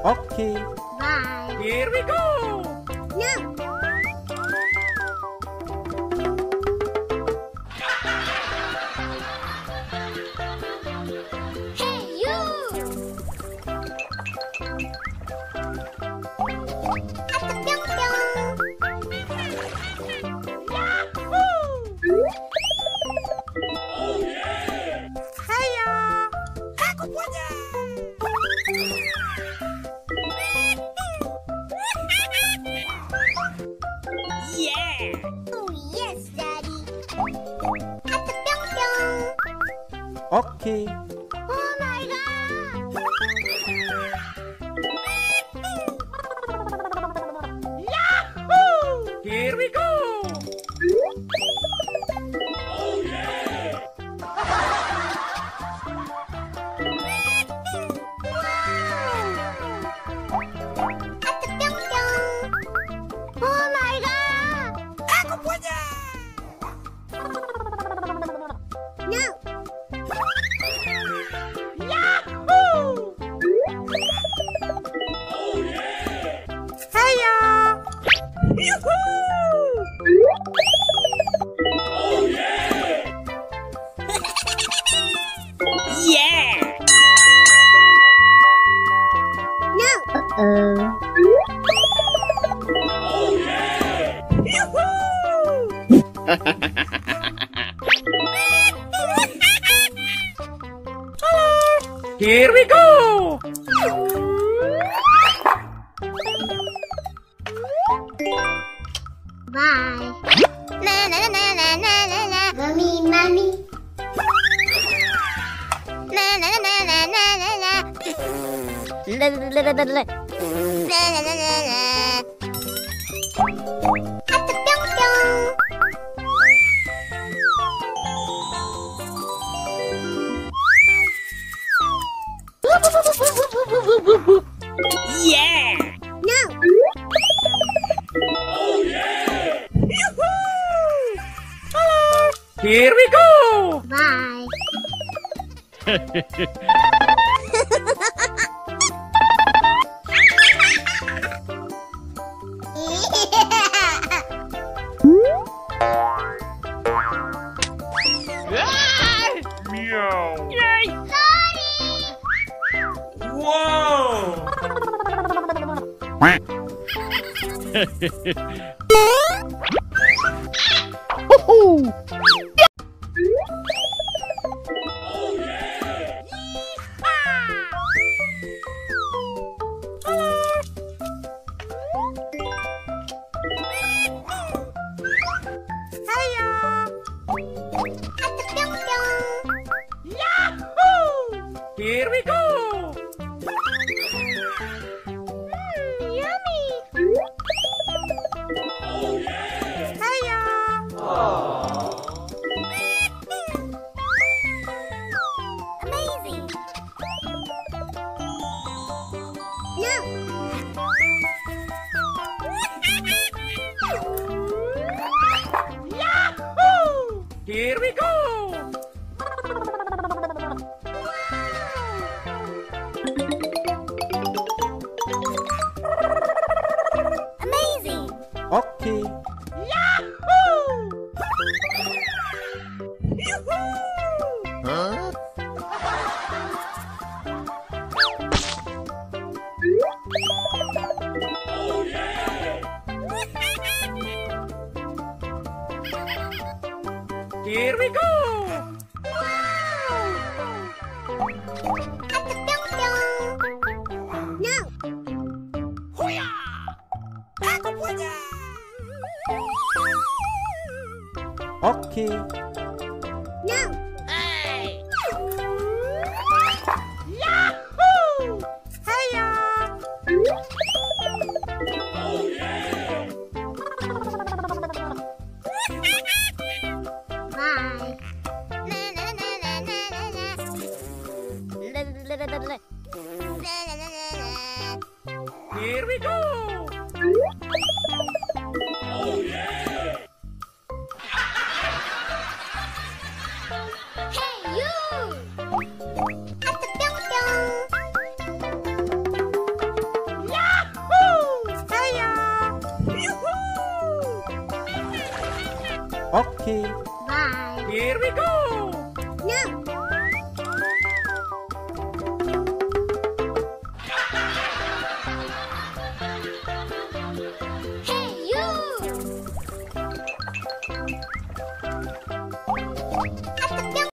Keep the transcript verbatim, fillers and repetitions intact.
Okay. Bye. Here we go. No. Hey, you! At the pyong pyong. Hiya. Aku punya. Yeah. Oh yes, Daddy. At the pyong pyong. Okay. Oh my God! Yahoo! Here we go. Oh yeah. At the pyong pyong. Oh my God! Aku punya. No. Yahoo! Oh yeah. Hiya. Yoo-hoo! Oh yeah. Yeah. No. Uh. Oh yeah. Yoo-hoo! Here we go. Bye. La la la la la la la. Mommy, mommy. La la la la la la la. La la la la la. La la la la la. At the pyong pyong. Yeah. No. Oh yeah. Yoo-hoo! Here we go. Bye. Meow. Yay. Whoa. Oh yeah. Hiya. At the pyong pyong. Yahoo! Here we go. Yummy. Oh yeah. Hiya. Amazing. No. Yahoo! Here we go. Amazing. Okay. Yahoo! Yoo-hoo! Huh? Oh yeah. Here we go. At the pyong pyong. No. Huya! Aku punya. Okay. No. Hey! Yahoo! Hiya! Oh yeah. Bye. La la la la la la la. La la la la la. La la la la la. Here we go. Oh yeah. Hey, you! At the pyong pyong. Okay. Bye. Here we go! No.